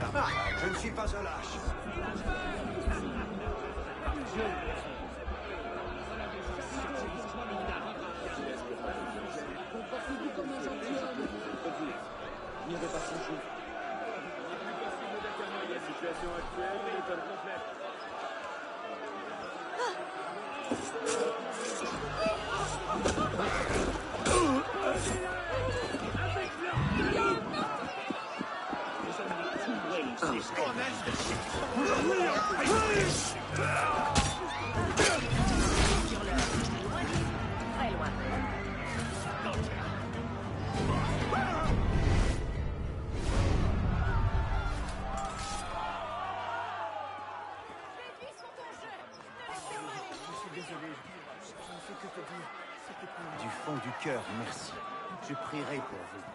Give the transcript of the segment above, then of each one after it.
Je ne suis pas un lâche. Il n'y avait pas son jeu. La situation actuelle est complète. Du fond du cœur, merci. Je prierai pour vous.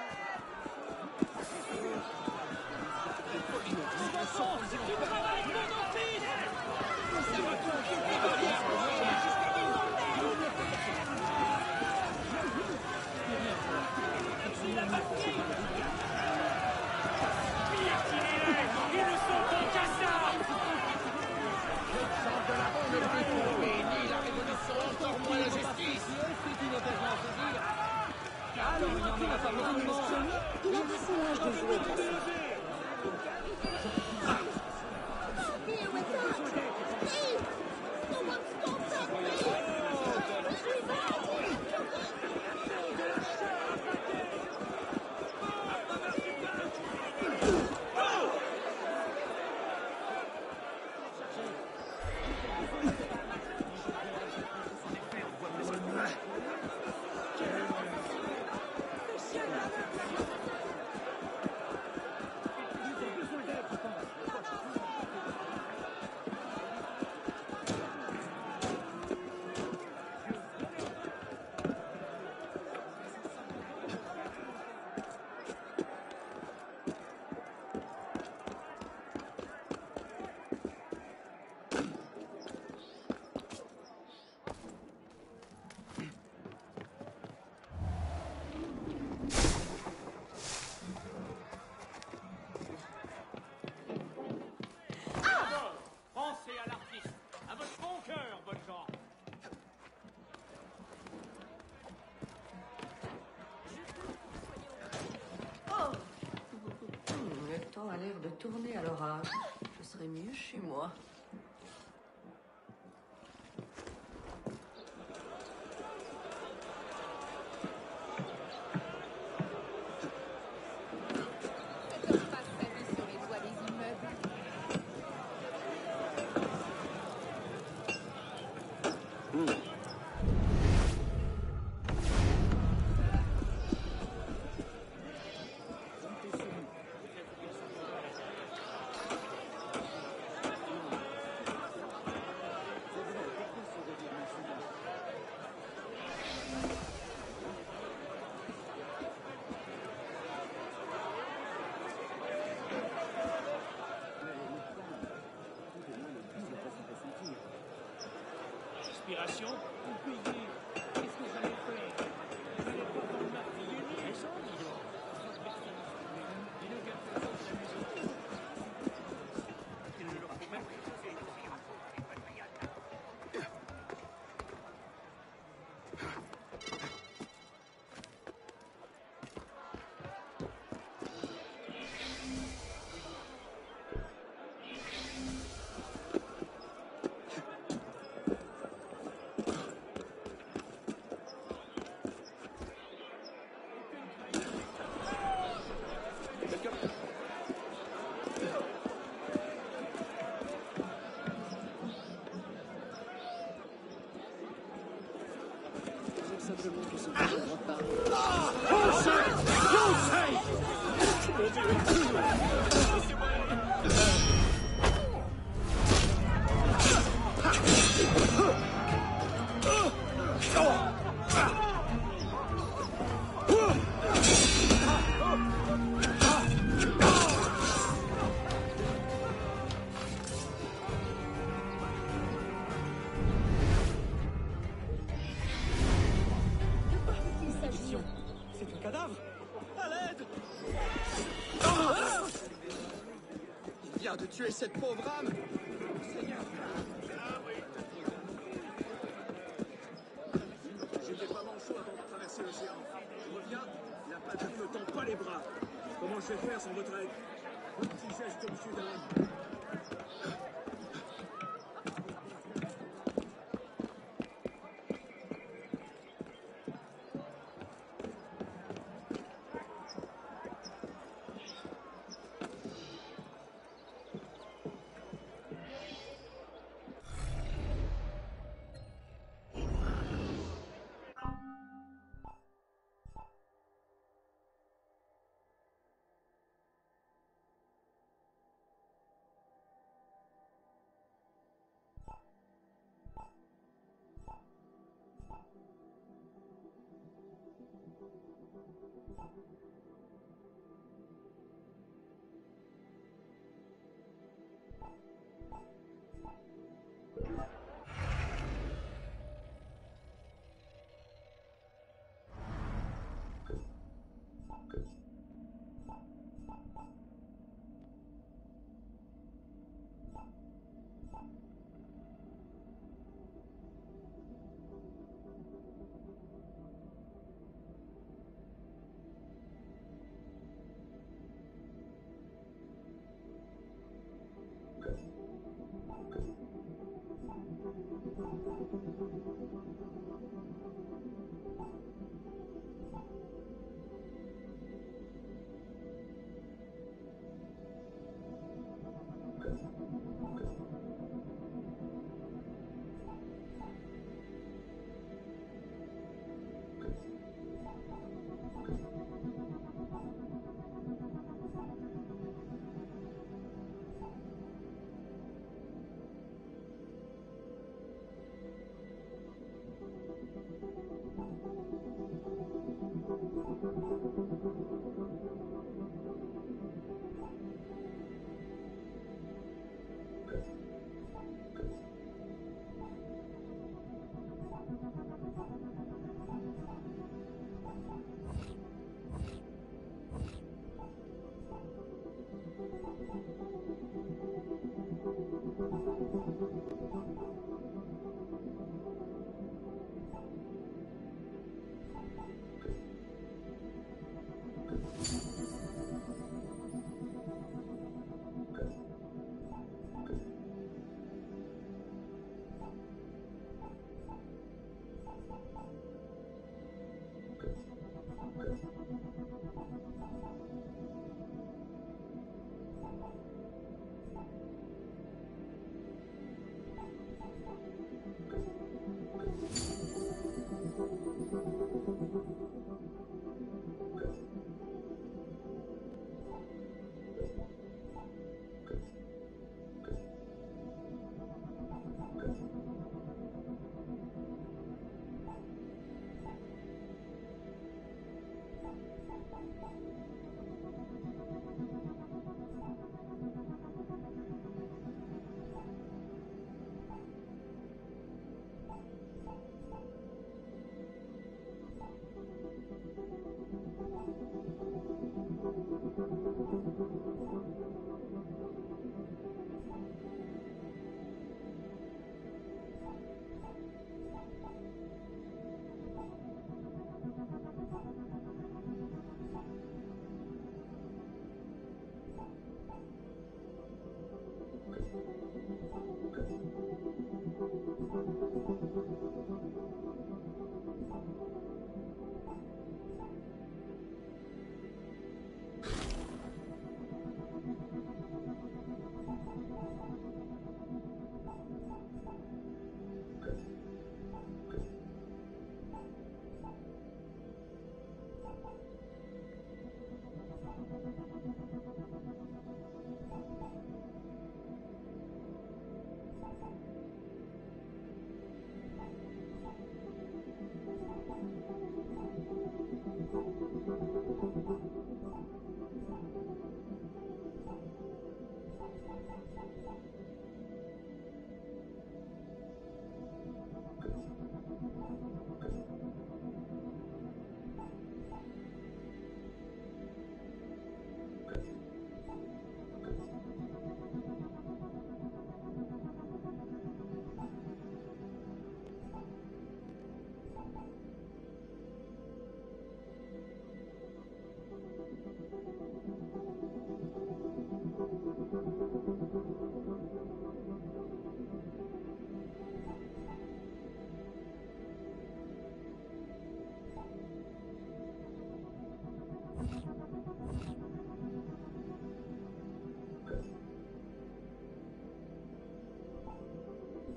Le temps a l'air de tourner à l'orage. Je serais mieux chez moi. Inspiration pour payer. Qu'est-ce que j'allais faire? Je n'allais pas dans le martyr. Raison, dis donc. Dis donc, quelque chose de la maison. Il ne leur faut même vient de tuer cette pauvre âme. Seigneur. Ah oui. J'étais pas manchot avant de traverser l'océan. Je reviens, la patrie me tend pas les bras. Comment je vais faire sans votre aide? Un petit geste, monsieur Dame.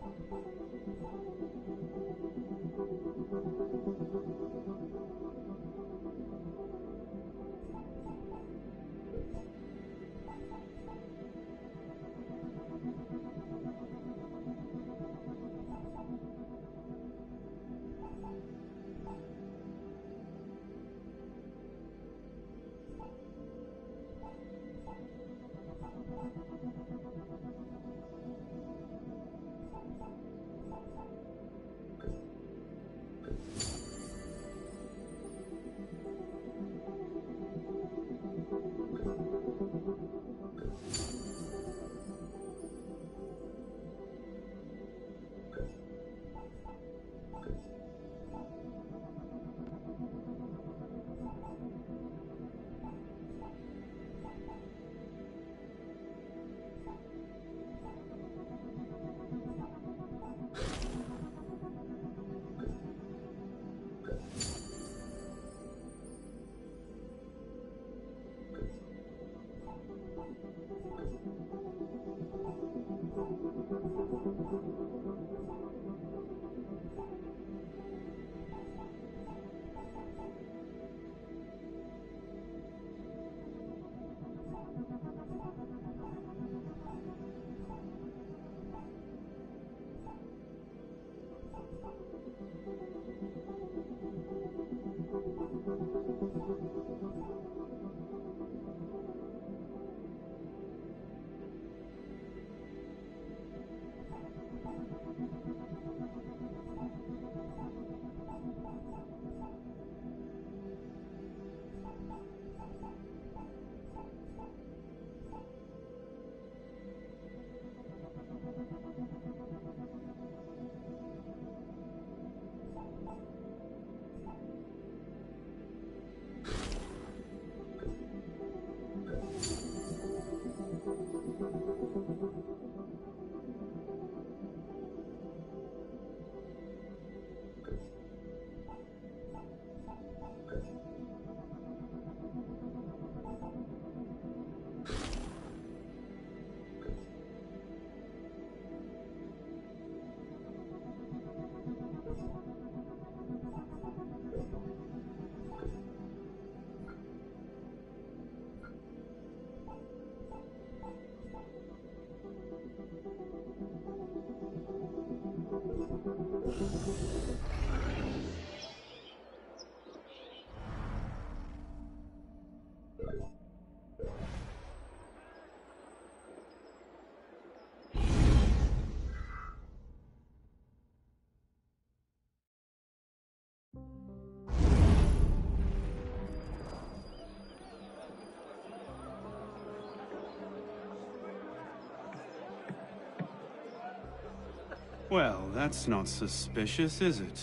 Well, that's not suspicious, is it?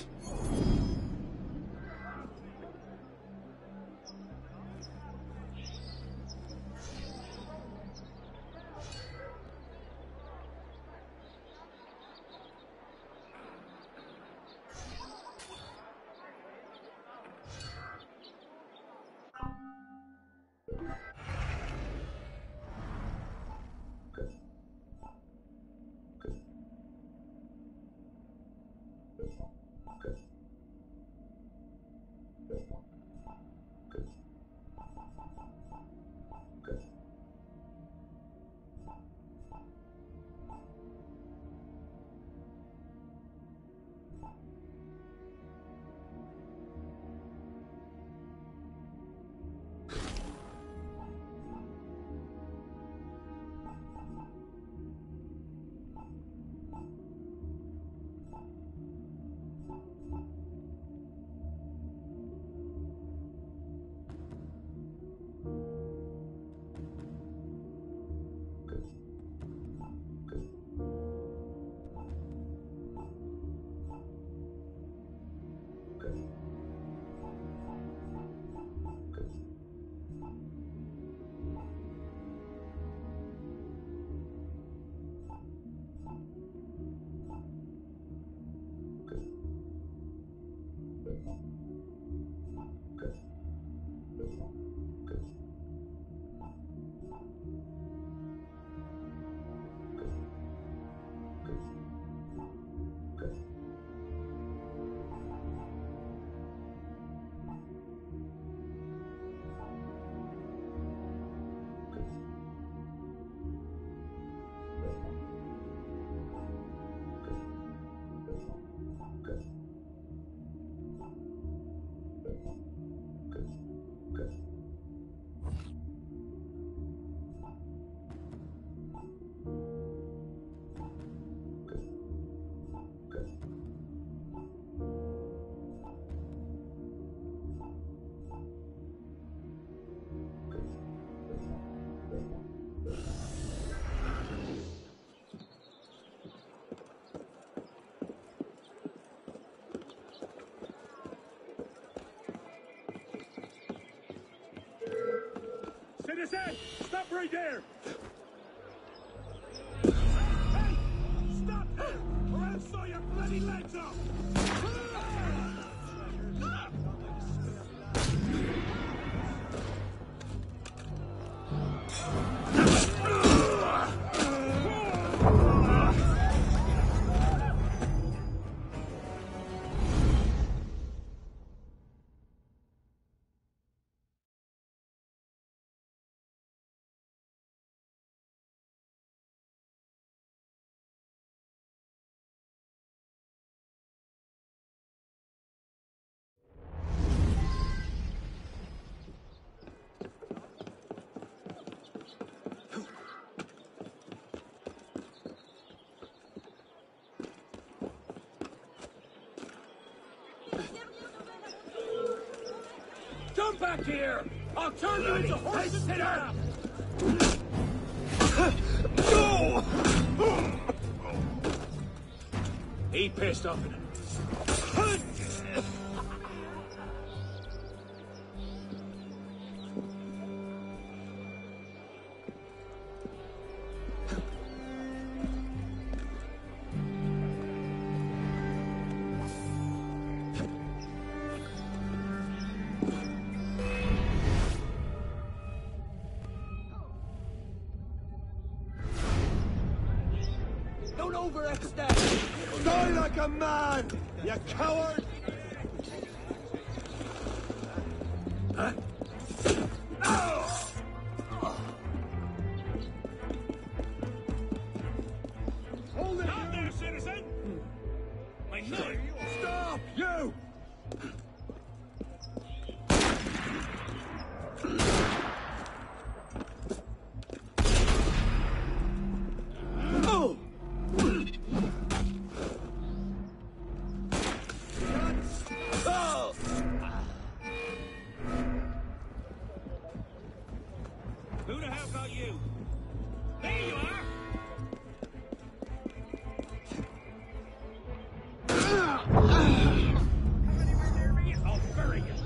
Citizen! Stop right there! Hey! Stop there! Or I'll saw your bloody legs off! Come back here! I'll turn you into horses and out! He pissed off in it. Don't overextend! Die like a man, you coward! Huh? Hold it out there, citizen! My knife! Stop, you! Who the hell got you? There you are! Come anywhere near me, I'll bury you!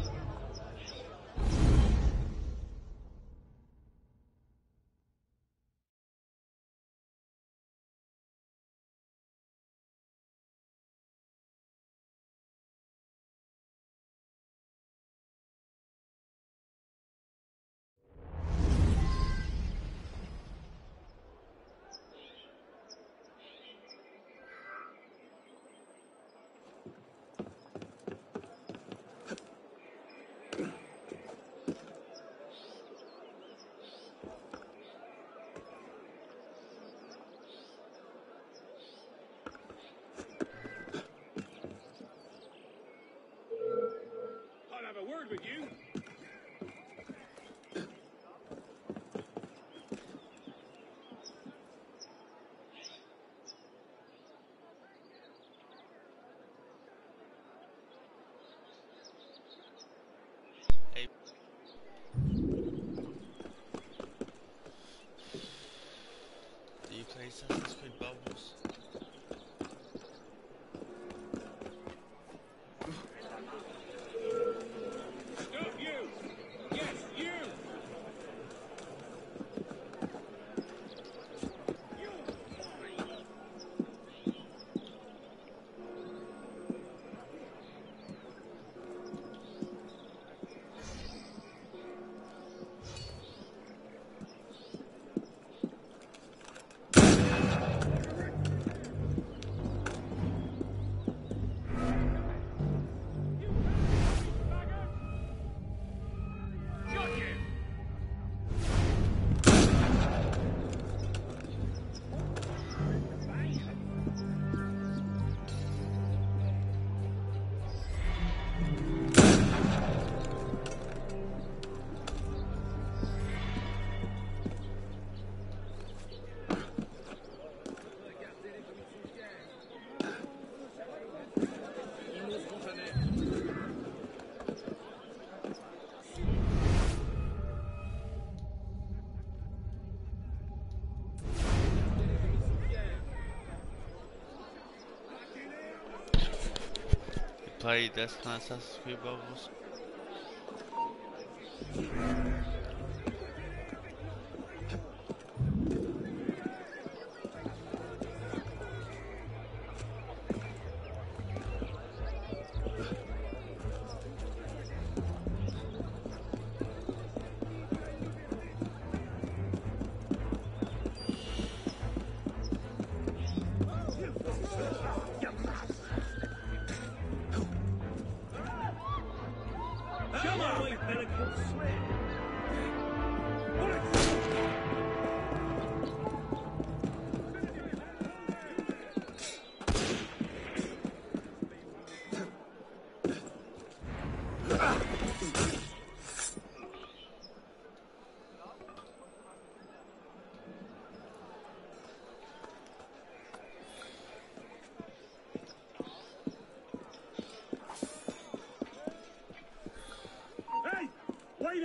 I'll have a word with you. Do you play Assassin's Creed Bubbles? Stop you! Yes, you! Got you! Play this kind of Assassin's Creed Bubbles?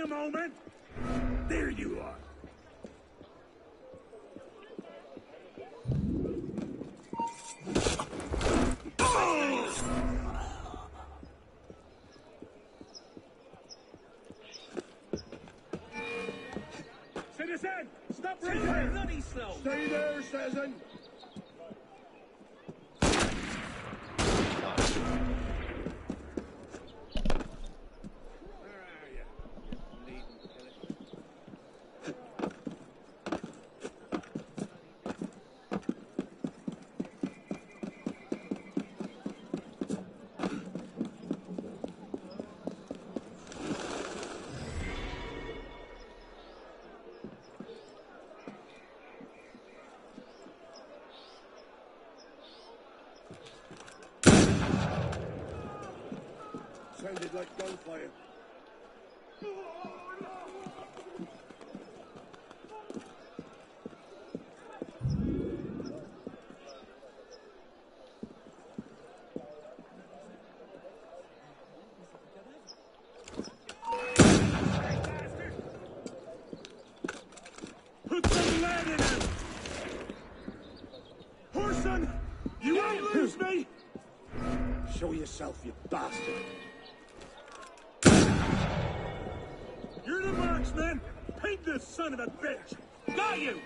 a moment. There you are. Citizen, stop right there. Bloody slow. Stay there, citizen. Where are you? Leading pilot. Sounded like gunfire. Put some lead in him! Horson, you won't lose me! Show yourself, you bastard. You're the marksman! Paint this son of a bitch! Got you!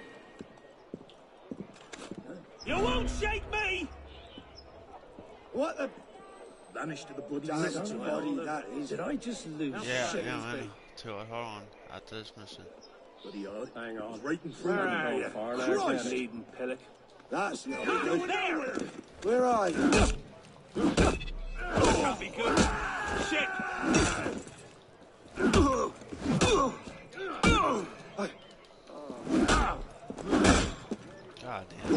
You won't shake me! What the... Vanished to the bloody That's lizards. body, that is. Did I just lose Yeah, shit? yeah, I know. Too. Hold on. After this mission. Bloody odd. Hang on. Right in front Where of are me. you? Far Christ! leading pillock. That's not You're good. going nowhere! Where are you? Can't be good. Shit! God damn.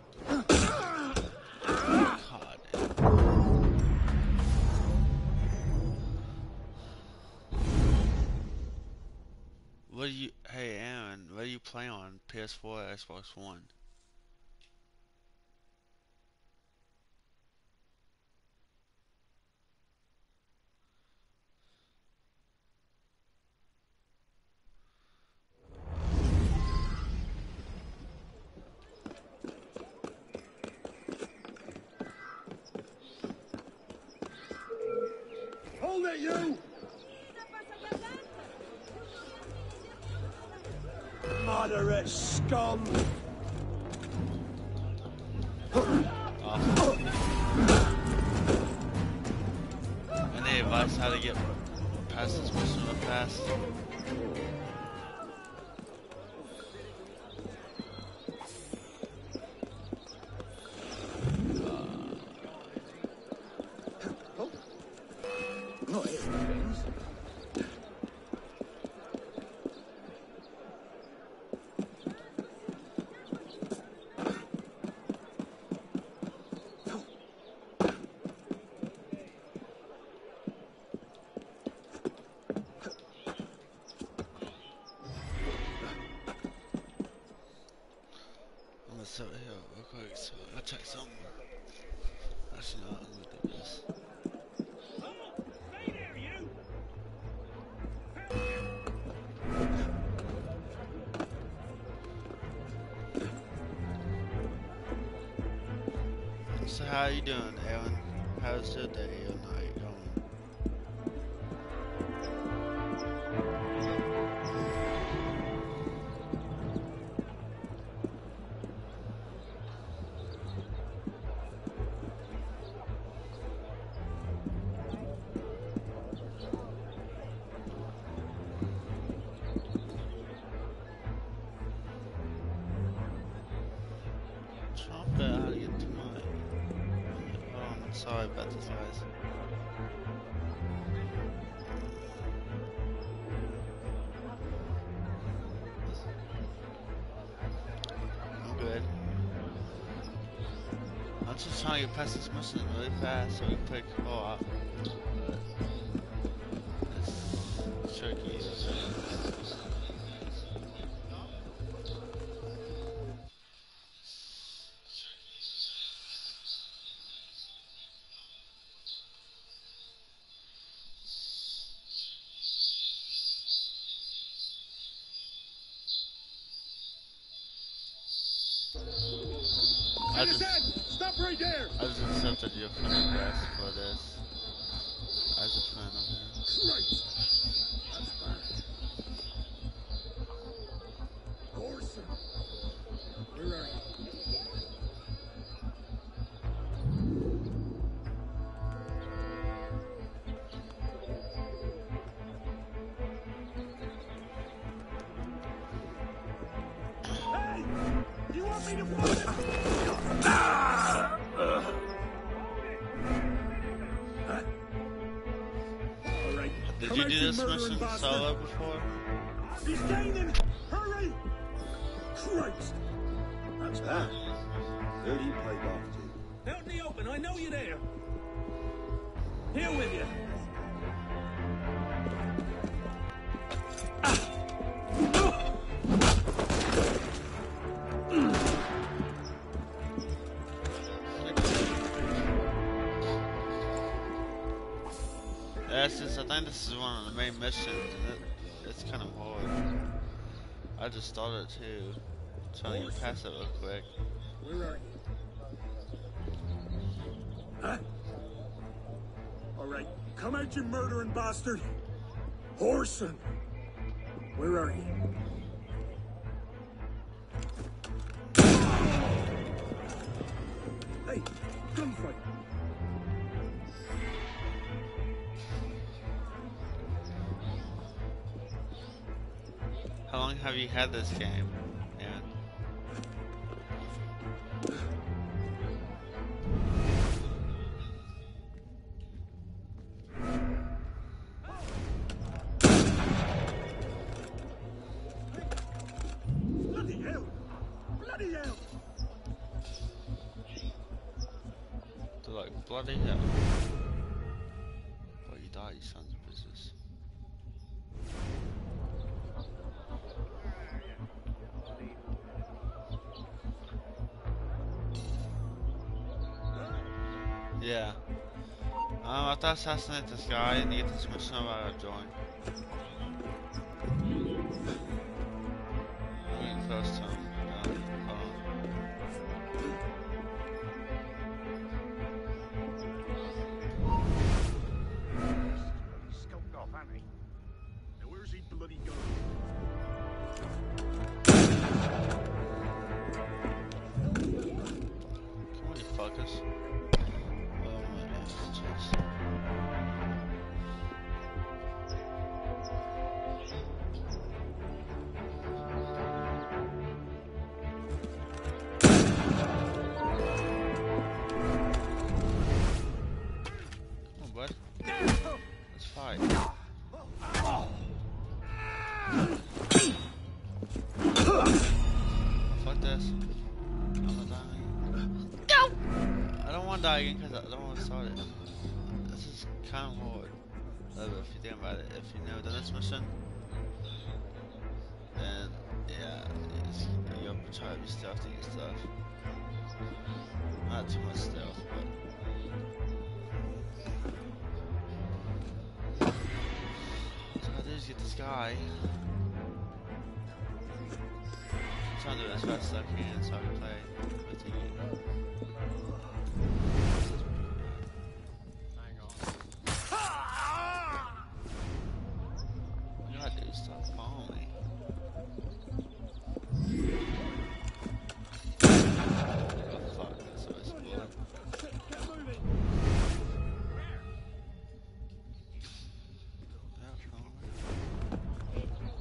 God damn. What do you? Hey, Aaron. What do you play on PS4 or Xbox One? Hold it, you! Moderate scum! Awesome. Any advice how to get past this mission real fast? Not here, friends. I'm gonna sit here real quick so I'll check something. Actually, no, I'm gonna do this. Stay there, you! So how you doing, Aaron? How's your day or night going? Trying to figure out how to get to mine. Hold on, sorry about this, guys. I'm good. I'm just trying to get past this mission really fast so we can pick co-op. But it's tricky. I just Stop right there! I just accepted your friend request for this as a friend of him. Christ! That's bad. Orson! Where are you? Hey! Do you want me to put it? All right. Did Come you out, do this murdering mission bastard. solo before? He's gaining! Hurry! Christ! That's bad. Who do you play golf to? Out in the open, I know you're there. Here with you. Yeah, since I think this is one of the main missions, and it's kind of hard. I just started too, trying to get past it real quick. Where are you? Huh? All right, come out, you murdering bastard! Orson! Where are you? Hey, gunfight! How long have you had this game? And Bloody hell! Bloody hell! they're like, bloody hell. Oh, you die, you sons of business. Yeah. After I assassinate this guy and get this mission over, I'll join. First time. Scoped off, haven't he? Now where's he bloody going? Come on, you fuckers. Oh my gosh, jeez. Come on, bud. Let's fight. Fuck this. I'm gonna die. I don't want to die again because I don't want to start it. This is kind of hard. If you think about it, if you've never done this mission, then yeah, you'll try to be stealthy and stuff. Not too much stealth, but. So I do is get this guy. I'm trying to do it as fast as I can so I can play with you. You gotta do stuff, follow me. Oh fuck, that's always a bullet. Get moving. Yeah, follow me.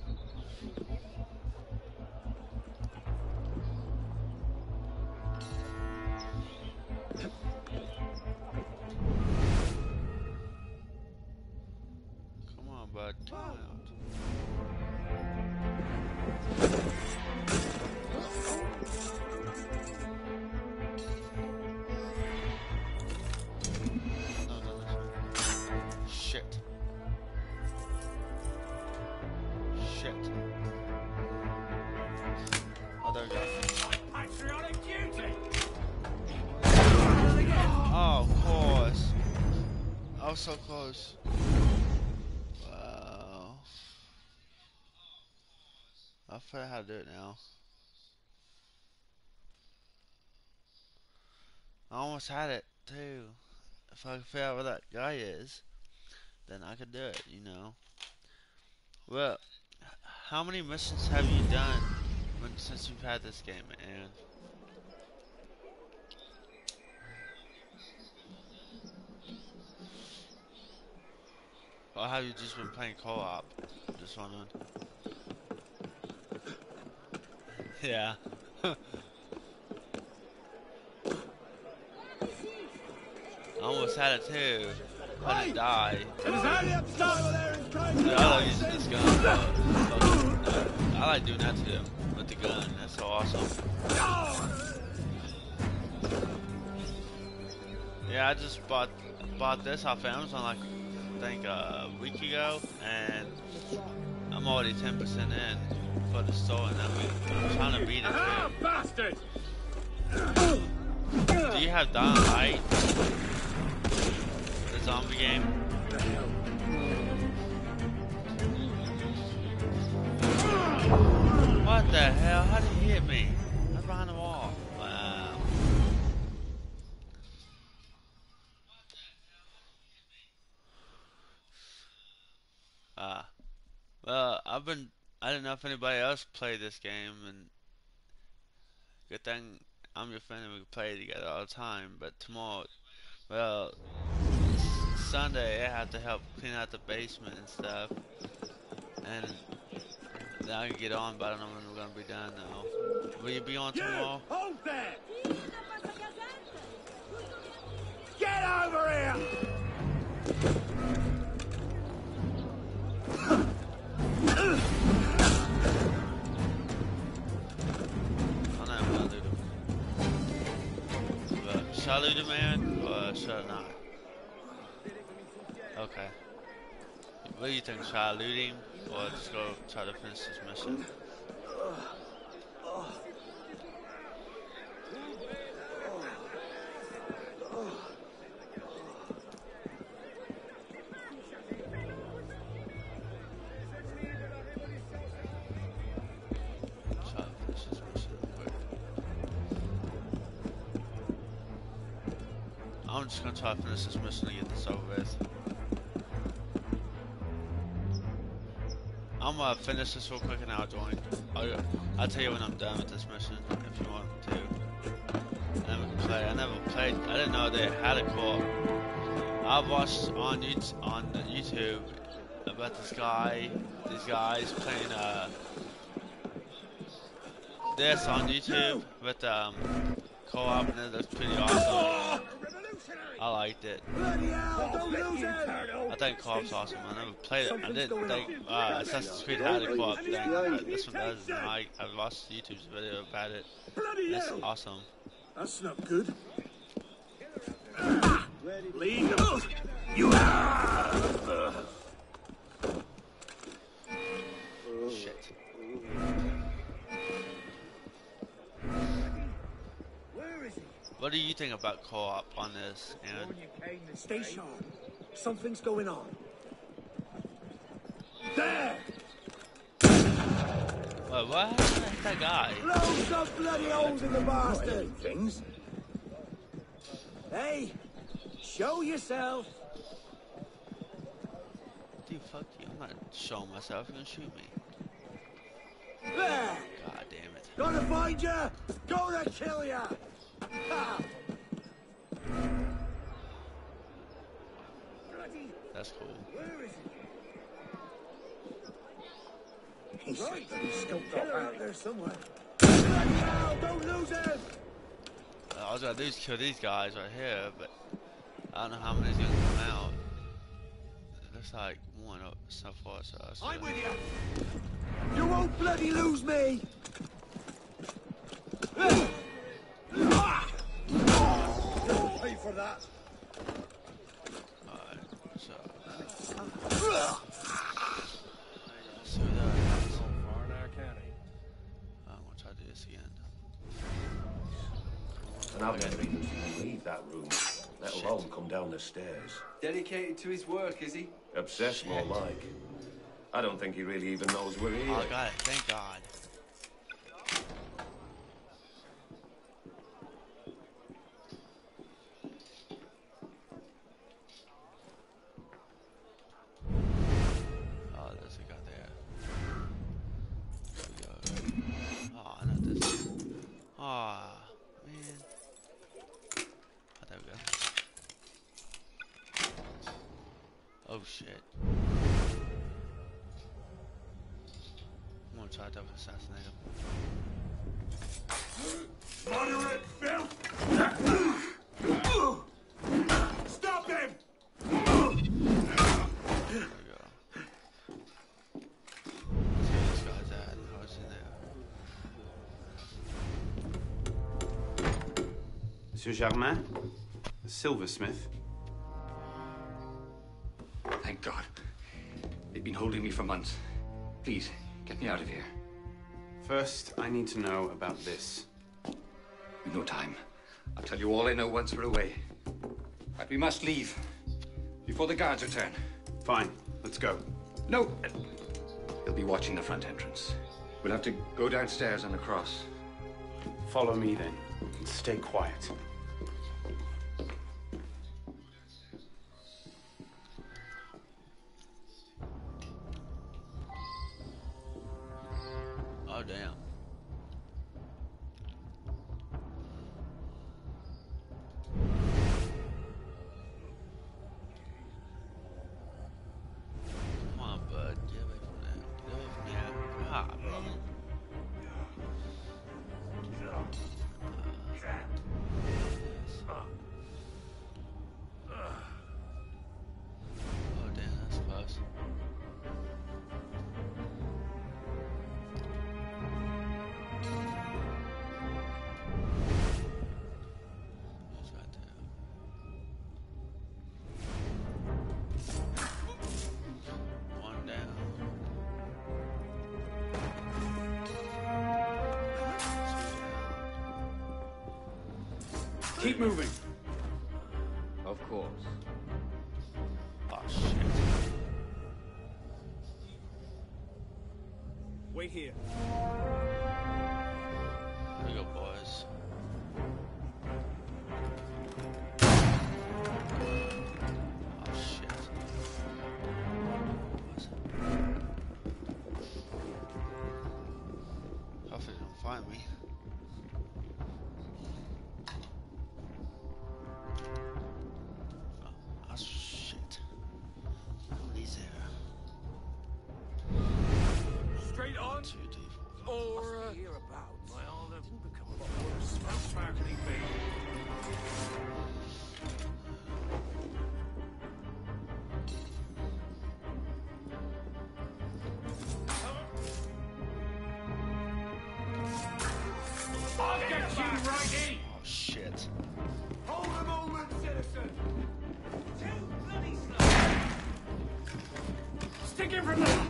Come on, bud, come out. No. Shit. Shit. Oh, there we go. Patriotic duty. Oh, of course. I was so close. Wow. I forgot how to do it now. I almost had it too. If I could figure out where that guy is, then I could do it, you know. Well, how many missions have you done since you've had this game, Aaron? Or have you just been playing co-op? Just wondering. Yeah. I almost had it too. I didn't die. The other using this gun, but I like doing that to them with the gun. That's so awesome. Yeah, I just bought this off Amazon like I think a week ago, and I'm already 10% in for the store, and I'm trying to beat it too. Bastard! Do you have Dying Light? The zombie game? What the hell? How did he hit me? I was behind the wall. Wow. Well, I don't know if anybody else played this game, and good thing I'm your friend and we can play together all the time, but tomorrow, well, Sunday I have to help clean out the basement and stuff, and then I can get on, but I don't know when we're going to be done though. Will you be on tomorrow? Hold there! Get over here! I know I'm going to loot him. But should I loot him, Aaron, or should I not? Okay. What do you think? Should I loot him, or just go try to finish this mission? I'm just gonna try to finish this mission and get this over with. I'm gonna finish this real quick and I'll join. I'll tell you when I'm done with this mission if you want to. I never played. I didn't know they had a co-op. I watched on YouTube about these guys playing this on YouTube with co-op, and that's pretty awesome. I liked it. I think co-op's awesome. I never played it. I didn't think Assassin's Creed had a co-op thing, but this one does. And I watched YouTube's video about it. It's awesome. That's not good. Lead them. You Shit. Where is he? What do you think about co-op on this? And Stay sharp. Something's going on. There! what happened to that guy? Blow some bloody holes in the bastard! Things. Hey, show yourself. Dude, fuck you. I'm not showing myself. You're gonna shoot me. There! God damn it. Gonna find ya! Gonna kill ya! Ha! That's cool. Where is he? He's right. Out there somewhere. Bloody hell, don't lose him! All I was gonna do is kill these guys right here, but I don't know how many's gonna come out. It looks like one up so far, so I'm with you! You won't bloody lose me! Pay for that! Alright, so. I'm gonna try to do this again. And I've never even seen him leave that room, let alone come down the stairs. Dedicated to his work, is he? Obsessed, more like. I don't think he really even knows we're here. Oh, I got it. Thank God. Oh shit. I'm gonna try to assassinate him. Moderate filth! Stop him! There we go. Let's see where this guy's at and how it's in there. Monsieur Germain, a silversmith. Thank God. They've been holding me for months. Please, get me out of here. First, I need to know about this. We've no time. I'll tell you all I know once we're away. But we must leave before the guards return. Fine, let's go. No! They'll be watching the front entrance. We'll have to go downstairs and across. Follow me then, and stay quiet. Oh damn. Come on, bud. Get away from that. Get away from that. Ah, really? Oh damn, that's close. It's right there. One down. Keep moving. Of course. Oh shit. Wait here. Here we go, boys. Oh shit. Hopefully they don't find me. Oh shit. Nobody's there. Straight on. 2, 3, 4. Or, well, that didn't become a lot worse. How far can he be? I'll get you, righty! Oh shit. Hold a moment, citizen! Too bloody slow. Stick him from there!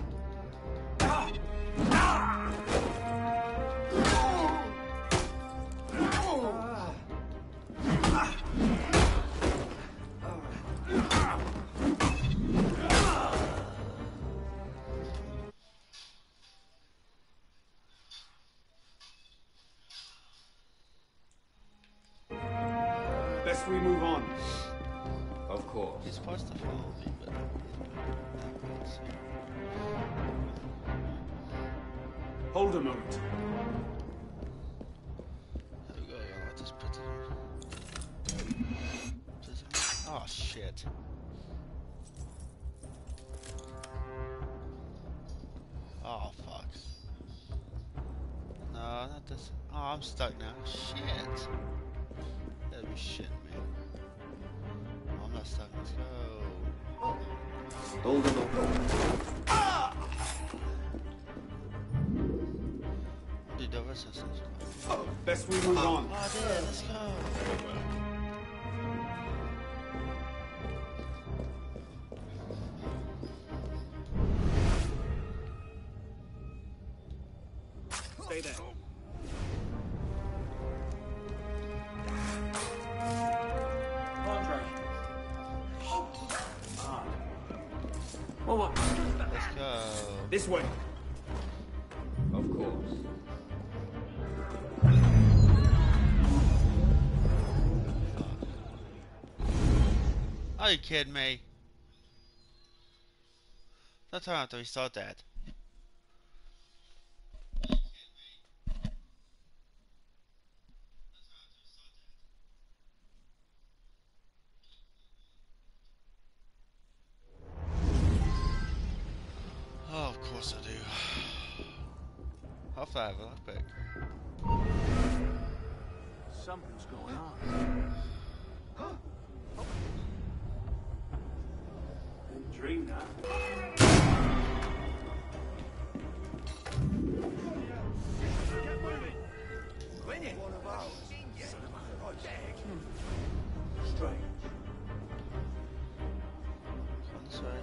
Best we move on. Of course. He's supposed to follow me, but Hold a moment. there we go. I'll just put it. Oh shit. Oh fuck. No, not this. Oh, I'm stuck now. Shit. That'd be shit, man. Oh, I'm not stuck. Let's go. Hold him up. Dude, the resistance. Best we move on. Oh, there. Let's go. Stay there. Andre. Well, what? Let's go. This way. Of course. Are you kidding me? That's how I have to restart that. PS5, look back. Something's going on. Dream that. Winning. One of ours. Strange. This way.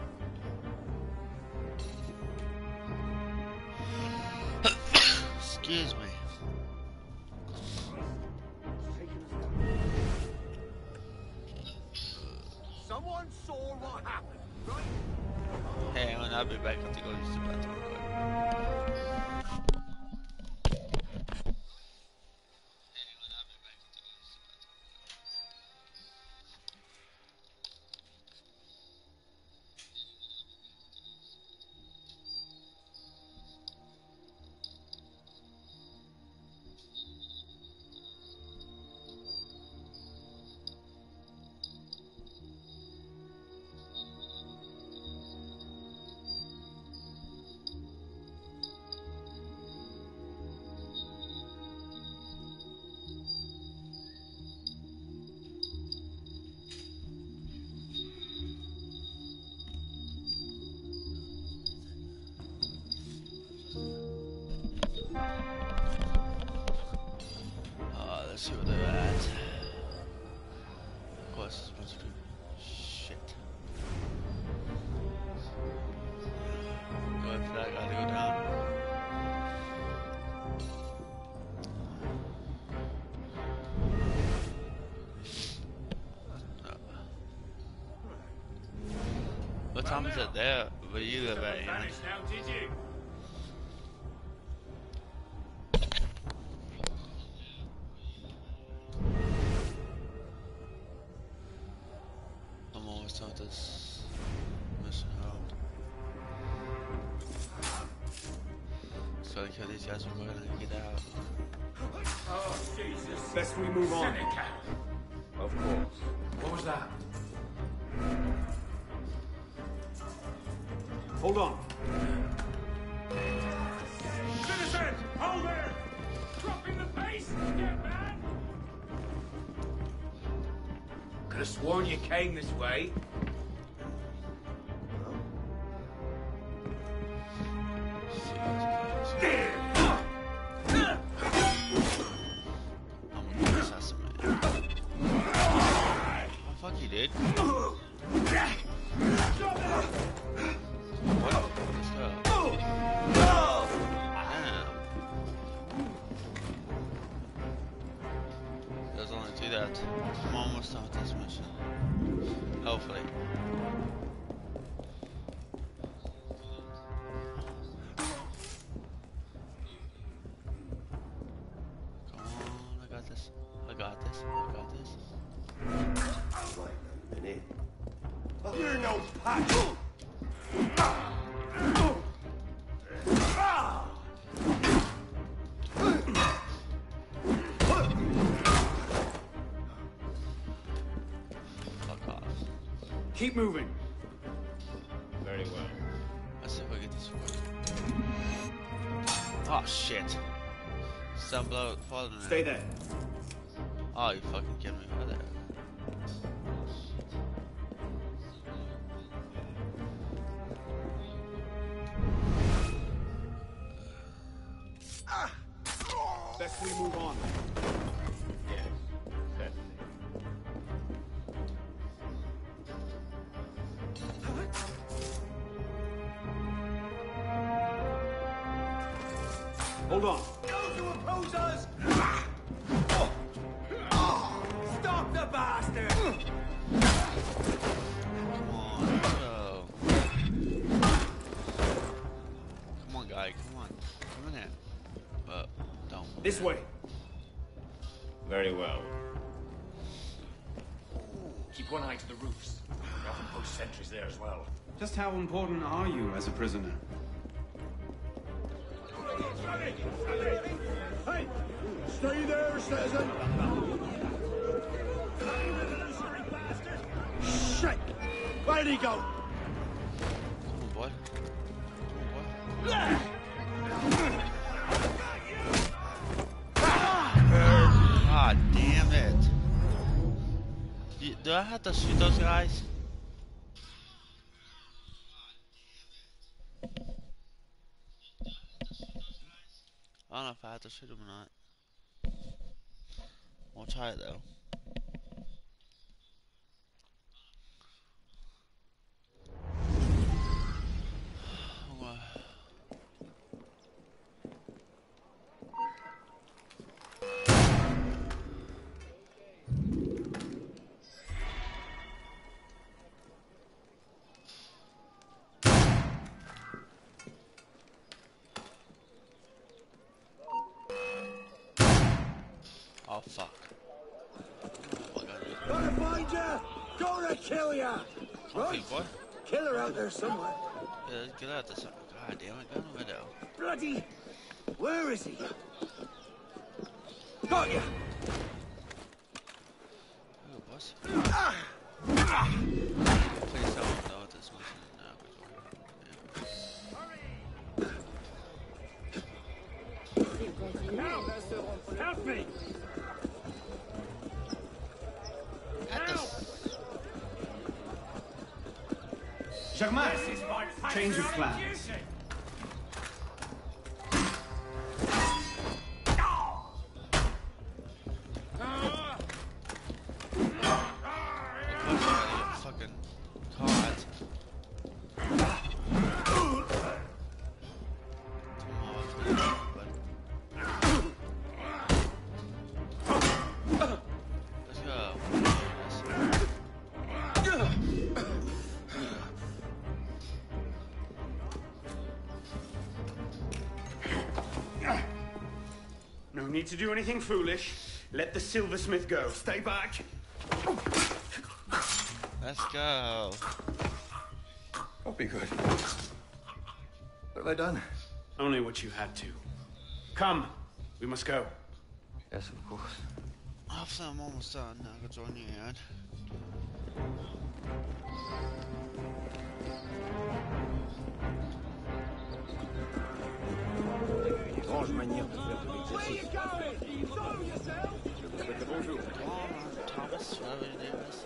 Excuse me. Someone saw what happened, right? Hang on, I'll be back. I have to go use the bathroom real quick. Let's see what they're at. Of course, it's supposed to be shit. Go after that, gotta go down. What time is it there? Where you live at, Ian? Vanished now, did you? I'm always taught this mission out. So I kill these guys before I get out. Oh, Jesus. Best we move on. Seneca. Of course. What was that? Hold on. Citizens, hold there! Dropping the base! Get back! Could have sworn you came this way. I'm gonna assassinate. Oh fuck you did. What? Let's go. Damn. Does only do that. I'm almost done with this mission. Hopefully. Come on, I got this. I got this. I got this. Wait a minute. You're no patch. Fuck off. Keep moving. Very well. Let's see if I get this one. Oh shit. Stop blow falling in Stay there. there. Oh, you fucking kidding me. Right there. Best we move on. Yes, certainly. Hold on. Those who oppose us! Stop the bastard! Come on, go. Come on, guy. Come on. Come in here. But don't. This way. Very well. Keep one eye to the roofs. We often post sentries there as well. Just how important are you as a prisoner? Hey! Stay there, citizen! Shit! Where'd he go? Come on, boy. Come on, boy. damn it. Do I have to shoot those guys? I don't know if I have to shoot them or not. We'll try it though. Oh fuck. Gonna find ya! Gonna kill ya! Okay, Right? boy. Kill her out there somewhere. Yeah, let's get out this. God damn it, gun widow. Bloody! Where is he? Got ya! Oh, boss. Please don't know what this mission is now. Help me! Germain, change of plans. Fucking cards. Let's go. No need to do anything foolish. Let the silversmith go. Stay back. Let's go. Don't be good. What have I done? Only what you had to. Come, we must go. Yes, of course. Hopefully I'm almost done. Now I can join you, Aaron. Étrange manière de faire de l'exercice. Bonjour. Thomas, whatever your name is.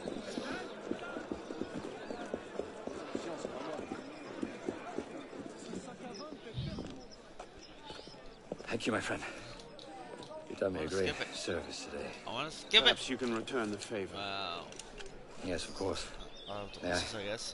Thank you, my friend. You've done me a Wanna great skip it? service today. I want to skip Perhaps it. you can return the favor. Wow. Yes, of course. The bosses, I guess.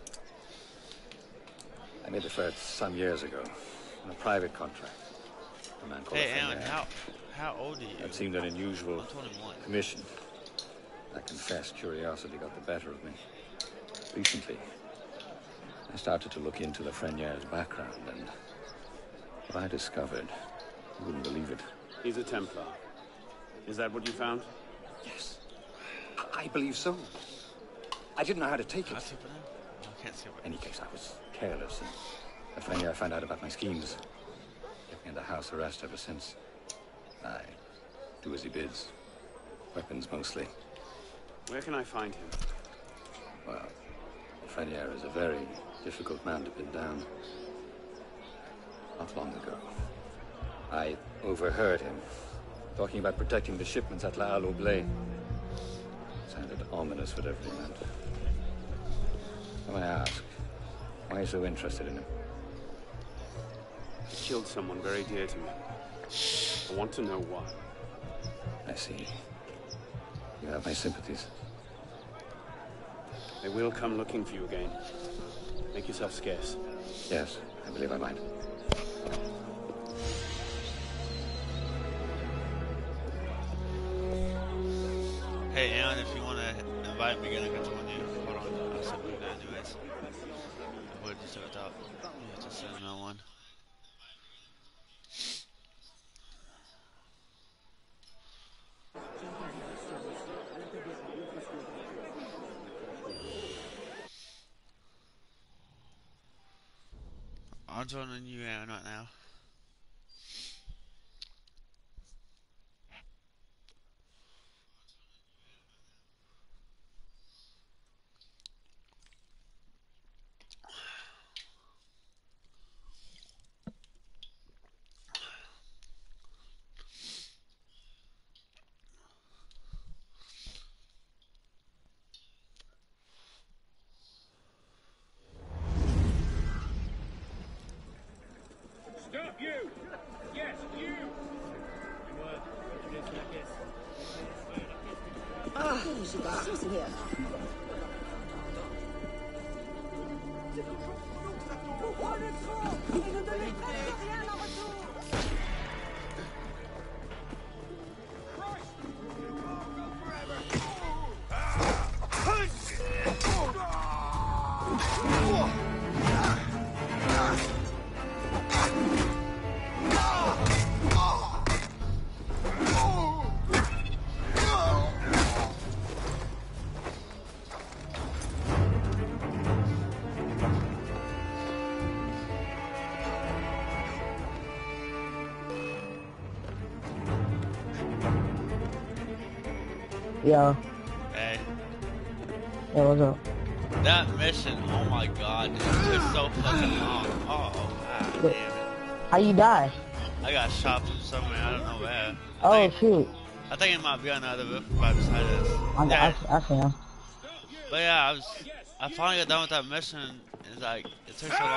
I made the first some years ago on a private contract. A man called Hey, Alan, Fenner. how old are you? That seemed an unusual I'm 21. commission. I confess curiosity got the better of me. Recently, I started to look into the Frenier's background, and what I discovered, you wouldn't believe it. He's a Templar. Is that what you found? Yes. I believe so. I didn't know how to take Can I it. skip it now? I can't skip In it. any case, I was careless, and the Frenier found out about my schemes. Kept me under house arrest ever since. I do as he bids. Weapons, mostly. Where can I find him? Well, Frenier is a very difficult man to pin down. Not long ago, I overheard him talking about protecting the shipments at La Halle au Blé. Sounded ominous, whatever he meant. So I ask, why are you so interested in him? He killed someone very dear to me. I want to know why. I see. You have my sympathies. They will come looking for you again. Make yourself scarce. Yes, I believe I might. Hey, Alan, if you want to invite me again, I can join you. Hold on, I'll send you that anyways. I would just do it without. You have to send me one. I'm joining you, Aaron, right now. Yo. Hey. Yo, what's up? That mission, oh my god, dude, it took so fucking long. Oh, god damn it. How you die? I got shot from somewhere, I don't know where. Oh, shoot. I think it might be on the other roof right beside us. I see him. But yeah, I finally got done with that mission, and it's like, it took so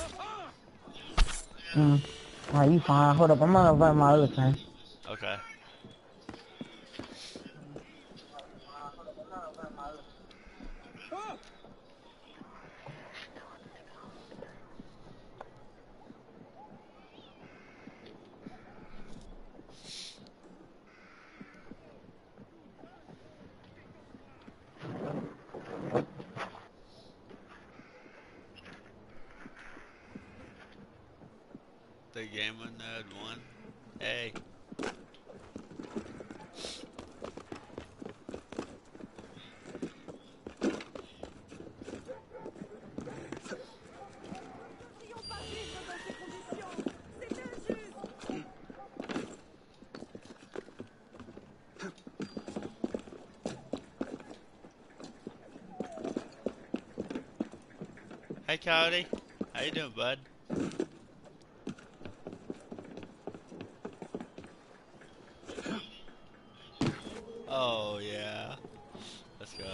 long. Alright, you fine. Hold up, I'm gonna invite my other friend. Okay. The Gamer Nerd won. Hey. Hey Cody, how you doing, bud? Oh yeah, let's go.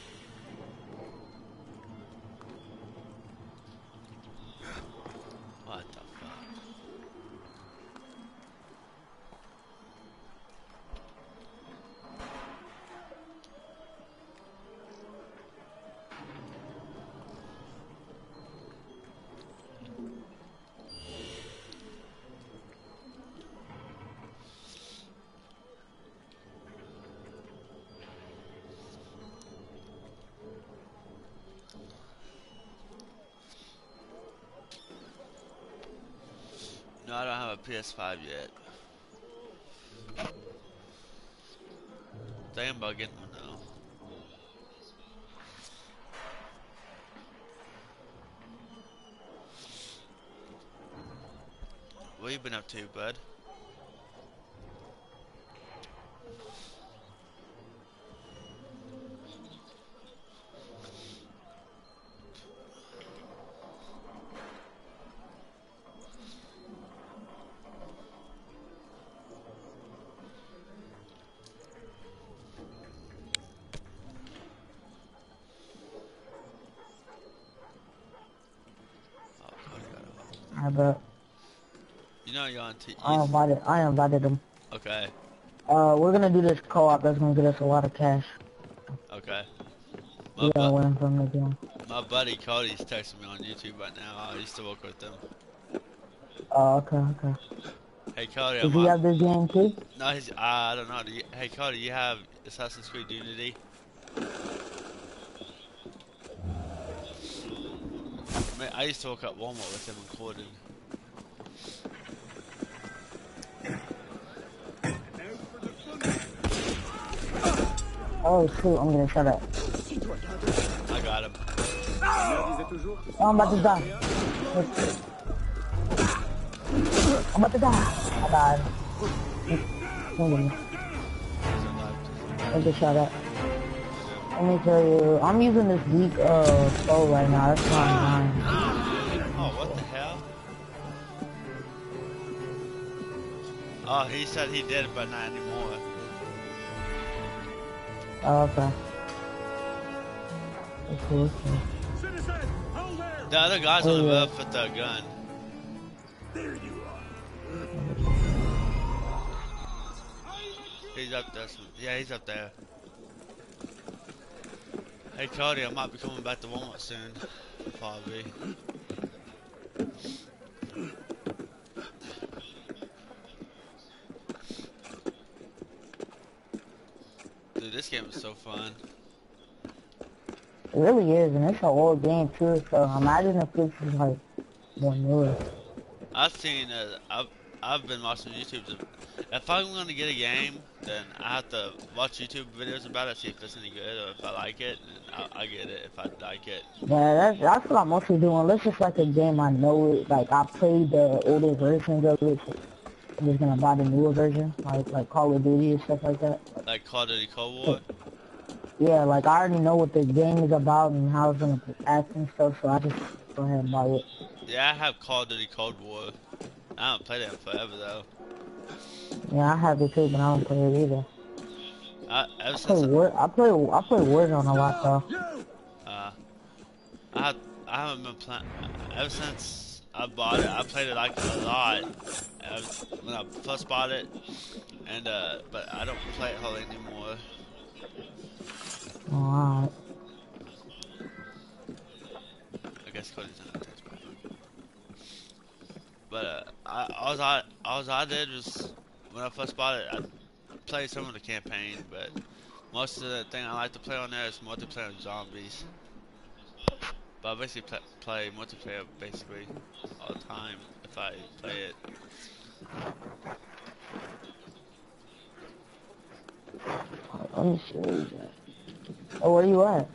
What the fuck? No, I don't have a PS5 yet. Thinking about getting one though. What you been up to, bud? I bet. You know you're on I invited him. Okay. We're gonna do this co-op that's gonna get us a lot of cash. Okay. Win from the game. My buddy Cody's texting me on YouTube right now. I used to work with him. Oh, okay. Hey Cody, Does he have this game too? No, he's, I don't know. Hey Cody, you have Assassin's Creed Unity? I used to work at Walmart with him and Corden. Oh shoot, I'm getting shot at. I got him. Oh, I'm about to die. I'm about to die. I died. I get shot at. Let me tell you, I'm using this weak bow right now. That's why I'm dying. Oh, what the hell? Oh, he said he did, but not anymore. Oh, okay. That's cool. The other guy's on the roof with the gun. There you are. He's up there. Yeah, he's up there. Hey Cody, I might be coming back to Walmart soon. Probably. Dude, this game is so fun. It really is, and it's an old game too, so imagine if this is like more newer. I've seen, I've been watching YouTube. If I'm going to get a game, then I have to watch YouTube videos about it, see if it's any good, or if I like it, and I'll get it if I like it. Yeah, that's what I'm mostly doing. Unless it's like a game I know it, like I played the older versions of it. I'm just gonna buy the newer version, like Call of Duty and stuff like that. Like Call of Duty Cold War? Yeah, like I already know what the game is about and how it's gonna act and stuff, so I just go ahead and buy it. Yeah, I have Call of Duty Cold War. I haven't played it in forever though. Yeah, I have it too, but I don't play it either. I play Warzone a lot though. I haven't been playing ever since I bought it. I played it like a lot when I first bought it, and but I don't play it hardly anymore. Alright. I guess Cody's not gonna text back. But all I did was when I first bought it, I played some of the campaign, but most of the thing I like to play on there is multiplayer and zombies. But I basically play multiplayer basically all the time if I play it. Let me see where he's at. Oh, where you at?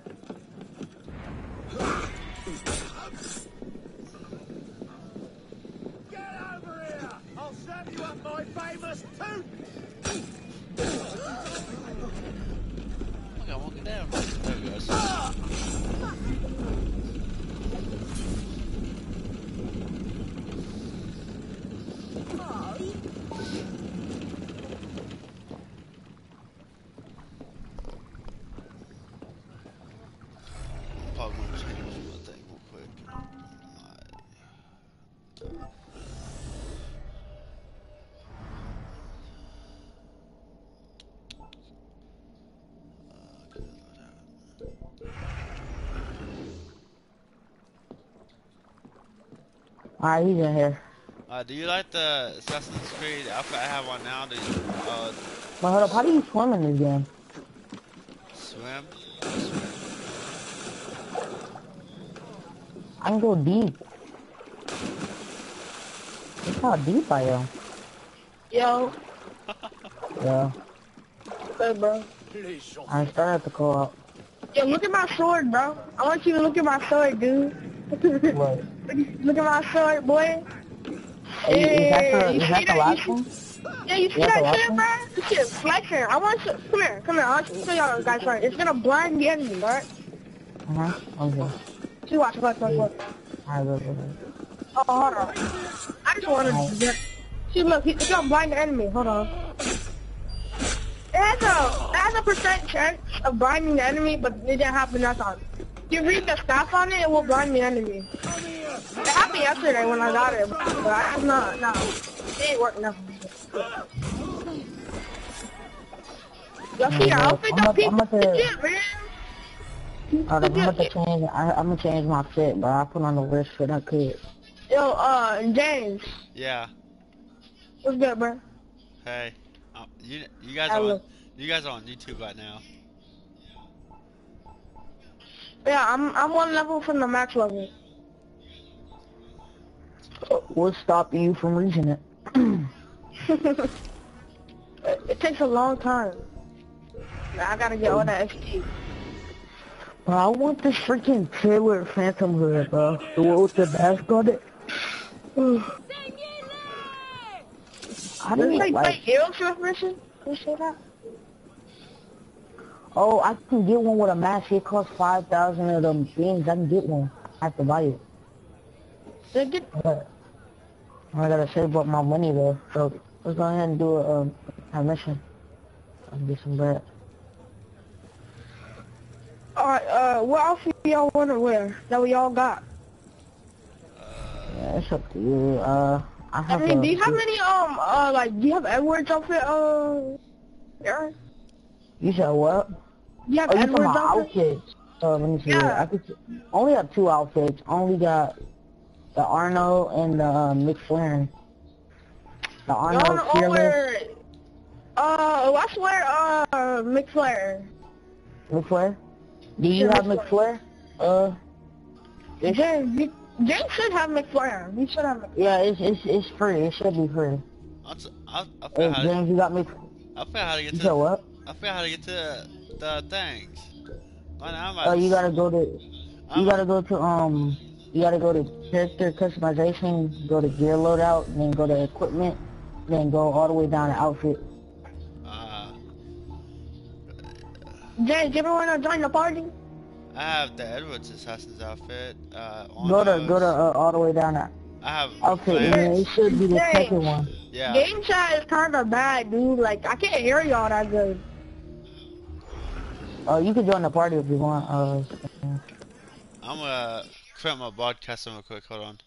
Get over here! I'll serve you up my famous tooth! Okay, I'm walking down. There we go. Probably want to change one thing real quick. Alright, he's in here. Do you like the Assassin's Creed outfit I have on now? Do you, But hold up, how do you swim in this game? swim? I can go deep. Look how deep I am. Yo. Yeah. Hey, bro. I started at the co-op. Yo, look at my sword, bro. I want you to look at my sword, dude. What? Look at my sword, boy. Hey, is that the last one? Yeah, you see that shit, bro? This shit flexing. I want to come here. I want to show y'all guys right. It's gonna blind the enemy, alright? Okay. See, watch. Alright, go. Oh, hold on. I just wanted to get. See, look, it's gonna blind the enemy. Hold on. It has a percent chance of blinding the enemy, but it didn't happen that time. If you read the stats on it, it will blind the enemy. It happened yesterday when I got it, but I no. It ain't working out. Y'all see the outfit? I'm gonna change my fit, but I put on the worst fit I could. Yo, James. Yeah. What's good, bro? Hey. You guys are on YouTube right now. Yeah, I'm one level from the max level. What's stopping you from reaching it? It takes a long time. I gotta get all that XP. Bro, I want this freaking killer Phantom Hood, bro. The one with the mask on it. I didn't like Aerosmith mission? Can you say that? Oh, I can get one with a mask. It costs 5,000 of them things. I can get one. I have to buy it. I gotta save up my money though. So let's go ahead and do a mission. I'll get some bread. Alright, what outfit y'all wanna wear that we all got? Yeah, it's up to you. I mean, do you have any, do you have Edward's outfit, Aaron? You said what? You have Oh, you talking Edward's about outfit? outfits? Let me see. Yeah. I could only have 2 outfits. Only got the Arnold and the McFlaren. The Arnold Fearless. Let's wear McFlare. McFlare? Do you Yeah, have McFlare. McFlare? James should have McFlare. We should have McFlare. Yeah, it's free. It should be free. I Hey, James, you got me. I forgot how to get You to said what? I forgot how to get to the things. Oh, you gotta go to. You gotta go to You gotta go to character customization. Go to gear loadout, and then go to equipment, then go all the way down to outfit. James, you ever wanna join the party? I have the Edwards Assassin's outfit. Go to all the way down to I have outfit, and then it should be the James. second one. Yeah. Game chat is kind of bad, dude. Like, I can't hear y'all that good. You can join the party if you want. I'm gonna create my broadcast real quick. Hold on.